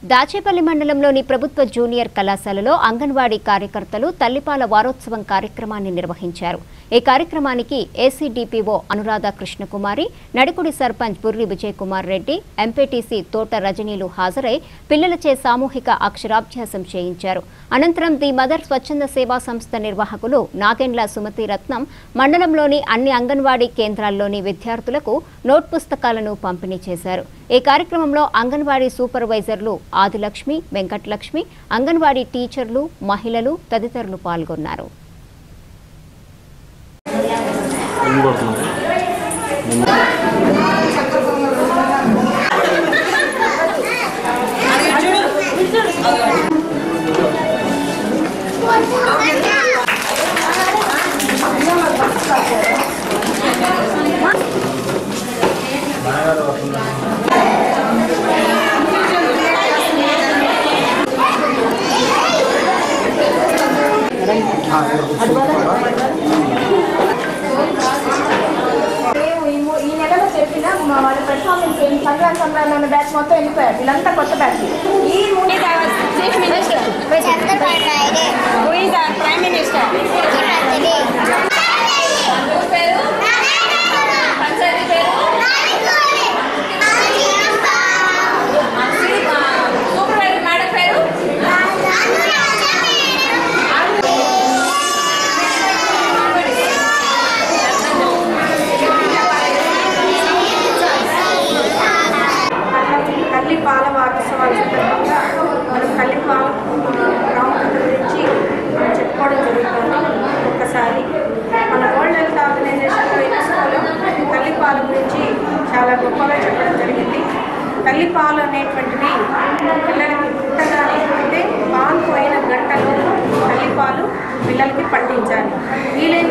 దాచేపల్లి మండలంలోని ప్రభుత్వ జూనియర్ కళాశాలలో అంగన్వాడీ కార్యకర్తలు తల్లిపాల వారోత్సవం కార్యక్రమాన్ని నిర్వహించారు. ఈ కార్యక్రమానికి ఏసీడీపీఓ అనురాధ కృష్ణకుమారి, నడికుడి సర్పంచ్ బుర్రి విజయ్ కుమార్ రెడ్డి, ఎంపీటీసీ తోట రజనీలు హాజరై పిల్లలచే సామూహిక అక్షరాభ్యాసం చేయించారు. అనంతరం ది మదర్ స్వచ్ఛంద సేవా సంస్థ నిర్వాహకులు నాగెండ్ల సుమతి రత్నం మండలంలోని అన్ని అంగన్వాడీ కేంద్రాల్లోని విద్యార్థులకు నోట్ పుస్తకాలను పంపిణీ చేశారు. ఈ కార్యక్రమంలో అంగన్వాడీ సూపర్వైజర్లు ఆదిలక్ష్మి, వెంకటలక్ష్మి, అంగన్వాడీ టీచర్లు, మహిళలు తదితరులు పాల్గొన్నారు. ఈ నెలలో చెప్పిన వాళ్ళ పెర్ఫార్మెన్స్ ఏం సంక్రాంతి సంబరాలు బ్యాచ్ మొత్తం వెళ్ళిపోయారు. వీళ్ళంతా కొత్త బ్యాచ్. ఈ chief minister prime minister panchayati పేరు సూపర్వైజర్ మేడం పేరు పాల వారోత్సవాల సందర్భంగా మనం తల్లిపాల ప్రాముఖ్యత గురించి చెప్పుకోవడం జరుగుతుంది. ఒకసారి మన వరల్డ్ హెల్త్ ఆర్గనైజేషన్లో యునెస్కోలో తల్లిపాల గురించి చాలా గొప్పగా చెప్పడం జరిగింది. తల్లిపాలు అనేటువంటివి పిల్లలకి పుట్టగానే అంటే పాలు పోయిన గంటలో తల్లిపాలు పిల్లలకి పట్టించాలి. వీలైన